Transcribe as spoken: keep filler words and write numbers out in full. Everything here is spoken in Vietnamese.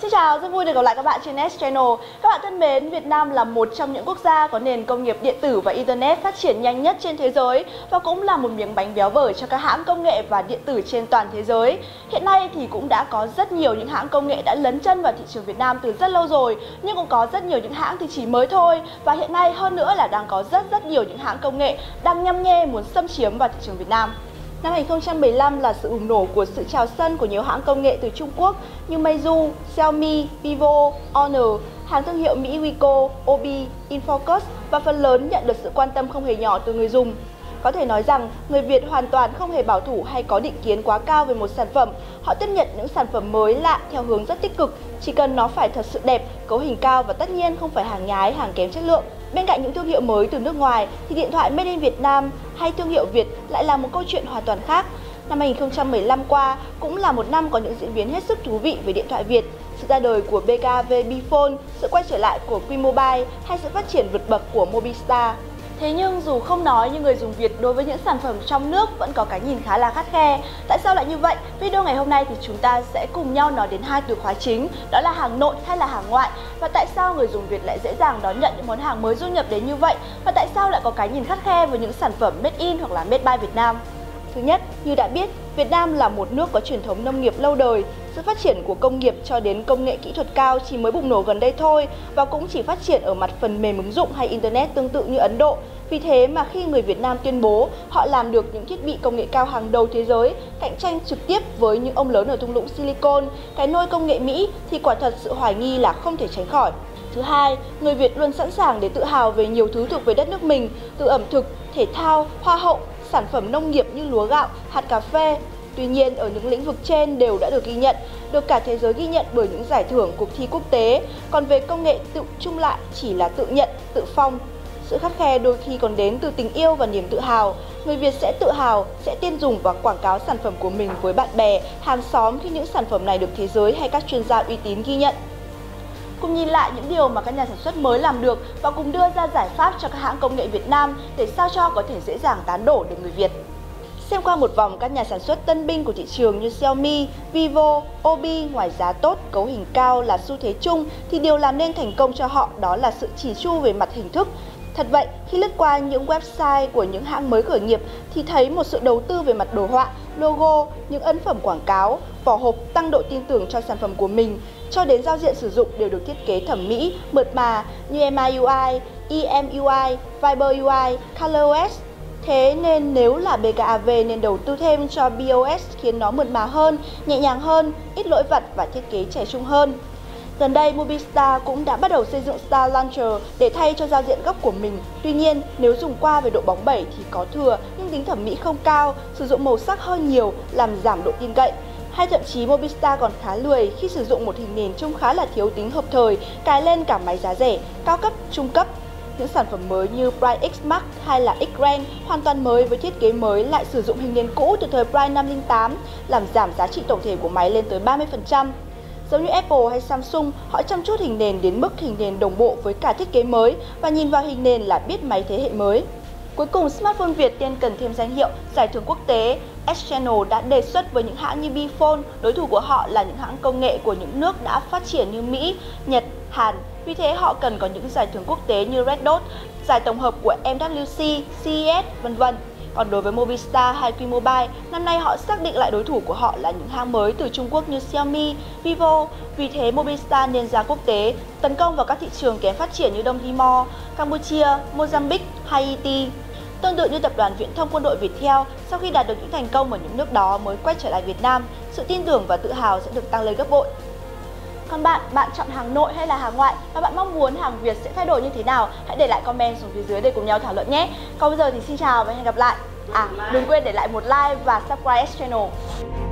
Xin chào, rất vui được gặp lại các bạn trên Nest Channel. Các bạn thân mến, Việt Nam là một trong những quốc gia có nền công nghiệp điện tử và Internet phát triển nhanh nhất trên thế giới và cũng là một miếng bánh béo bở cho các hãng công nghệ và điện tử trên toàn thế giới. Hiện nay thì cũng đã có rất nhiều những hãng công nghệ đã lấn chân vào thị trường Việt Nam từ rất lâu rồi, nhưng cũng có rất nhiều những hãng thì chỉ mới thôi. Và hiện nay hơn nữa là đang có rất rất nhiều những hãng công nghệ đang nhăm nhe muốn xâm chiếm vào thị trường Việt Nam. Năm hai nghìn không trăm mười lăm là sự bùng nổ của sự trào sân của nhiều hãng công nghệ từ Trung Quốc như Meizu, Xiaomi, Vivo, Honor, hàng thương hiệu Mỹ Wiko, Obi, Infocus và phần lớn nhận được sự quan tâm không hề nhỏ từ người dùng. Có thể nói rằng, người Việt hoàn toàn không hề bảo thủ hay có định kiến quá cao về một sản phẩm. Họ tiếp nhận những sản phẩm mới lạ theo hướng rất tích cực, chỉ cần nó phải thật sự đẹp, cấu hình cao và tất nhiên không phải hàng nhái, hàng kém chất lượng. Bên cạnh những thương hiệu mới từ nước ngoài thì điện thoại Made in Việt Nam hay thương hiệu Việt lại là một câu chuyện hoàn toàn khác. Năm hai nghìn không trăm mười lăm qua cũng là một năm có những diễn biến hết sức thú vị về điện thoại Việt. Sự ra đời của bê ca vê Bphone, sự quay trở lại của Quy Mobile hay sự phát triển vượt bậc của Mobistar. Thế nhưng dù không nói nhưng người dùng Việt đối với những sản phẩm trong nước vẫn có cái nhìn khá là khắt khe. Tại sao lại như vậy? Video ngày hôm nay thì chúng ta sẽ cùng nhau nói đến hai từ khóa chính, đó là hàng nội hay là hàng ngoại. Và tại sao người dùng Việt lại dễ dàng đón nhận những món hàng mới du nhập đến như vậy? Và tại sao lại có cái nhìn khắt khe với những sản phẩm made in hoặc là made by Việt Nam? Thứ nhất, như đã biết, Việt Nam là một nước có truyền thống nông nghiệp lâu đời. Sự phát triển của công nghiệp cho đến công nghệ kỹ thuật cao chỉ mới bùng nổ gần đây thôi và cũng chỉ phát triển ở mặt phần mềm ứng dụng hay Internet tương tự như Ấn Độ. Vì thế mà khi người Việt Nam tuyên bố họ làm được những thiết bị công nghệ cao hàng đầu thế giới, cạnh tranh trực tiếp với những ông lớn ở thung lũng Silicon, cái nôi công nghệ Mỹ thì quả thật sự hoài nghi là không thể tránh khỏi. Thứ hai, người Việt luôn sẵn sàng để tự hào về nhiều thứ thuộc về đất nước mình, từ ẩm thực, thể thao, hoa hậu, sản phẩm nông nghiệp như lúa gạo, hạt cà phê. Tuy nhiên, ở những lĩnh vực trên đều đã được ghi nhận, được cả thế giới ghi nhận bởi những giải thưởng cuộc thi quốc tế. Còn về công nghệ tự chung lại chỉ là tự nhận, tự phong. Sự khắt khe đôi khi còn đến từ tình yêu và niềm tự hào. Người Việt sẽ tự hào, sẽ tiên dùng và quảng cáo sản phẩm của mình với bạn bè, hàng xóm khi những sản phẩm này được thế giới hay các chuyên gia uy tín ghi nhận. Cùng nhìn lại những điều mà các nhà sản xuất mới làm được và cùng đưa ra giải pháp cho các hãng công nghệ Việt Nam để sao cho có thể dễ dàng tán đổ được người Việt. Xem qua một vòng các nhà sản xuất tân binh của thị trường như Xiaomi, Vivo, Obi ngoài giá tốt, cấu hình cao là xu thế chung thì điều làm nên thành công cho họ đó là sự chỉn chu về mặt hình thức. Thật vậy, khi lướt qua những website của những hãng mới khởi nghiệp thì thấy một sự đầu tư về mặt đồ họa, logo, những ấn phẩm quảng cáo, vỏ hộp tăng độ tin tưởng cho sản phẩm của mình, cho đến giao diện sử dụng đều được thiết kế thẩm mỹ, mượt mà như em i u i, e em u i, Viber u i, ColorOS. Thế nên nếu là bê ca vê nên đầu tư thêm cho bê o ét khiến nó mượt mà hơn, nhẹ nhàng hơn, ít lỗi vặt và thiết kế trẻ trung hơn. Gần đây, Mobistar cũng đã bắt đầu xây dựng Star Launcher để thay cho giao diện gốc của mình. Tuy nhiên, nếu dùng qua về độ bóng bẩy thì có thừa nhưng tính thẩm mỹ không cao, sử dụng màu sắc hơi nhiều làm giảm độ tin cậy. Hay thậm chí Mobistar còn khá lười khi sử dụng một hình nền trông khá là thiếu tính hợp thời, cài lên cả máy giá rẻ, cao cấp, trung cấp. Những sản phẩm mới như Prime X Max hay là X-Ren hoàn toàn mới với thiết kế mới lại sử dụng hình nền cũ từ thời Prime năm không tám, làm giảm giá trị tổng thể của máy lên tới ba mươi phần trăm. Giống như Apple hay Samsung, họ chăm chút hình nền đến mức hình nền đồng bộ với cả thiết kế mới và nhìn vào hình nền là biết máy thế hệ mới. Cuối cùng, smartphone Việt tiên cần thêm danh hiệu, giải thưởng quốc tế. S-Channel đã đề xuất với những hãng như Bphone, đối thủ của họ là những hãng công nghệ của những nước đã phát triển như Mỹ, Nhật, Hàn. Vì thế họ cần có những giải thưởng quốc tế như Red Dot, giải tổng hợp của em vê xê, xê e ét, vân vân. Còn đối với Mobistar hay Quy Mobile, năm nay họ xác định lại đối thủ của họ là những hãng mới từ Trung Quốc như Xiaomi, Vivo. Vì thế Mobistar nên ra quốc tế, tấn công vào các thị trường kém phát triển như Đông Timor, Campuchia, Mozambique, Haiti. Tương tự như tập đoàn viễn thông quân đội Viettel, sau khi đạt được những thành công ở những nước đó mới quay trở lại Việt Nam, sự tin tưởng và tự hào sẽ được tăng lên gấp bội. Còn bạn, bạn chọn hàng nội hay là hàng ngoại? Và bạn mong muốn hàng Việt sẽ thay đổi như thế nào? Hãy để lại comment xuống phía dưới để cùng nhau thảo luận nhé. Còn bây giờ thì xin chào và hẹn gặp lại. À, đừng quên để lại một like và subscribe S Channel.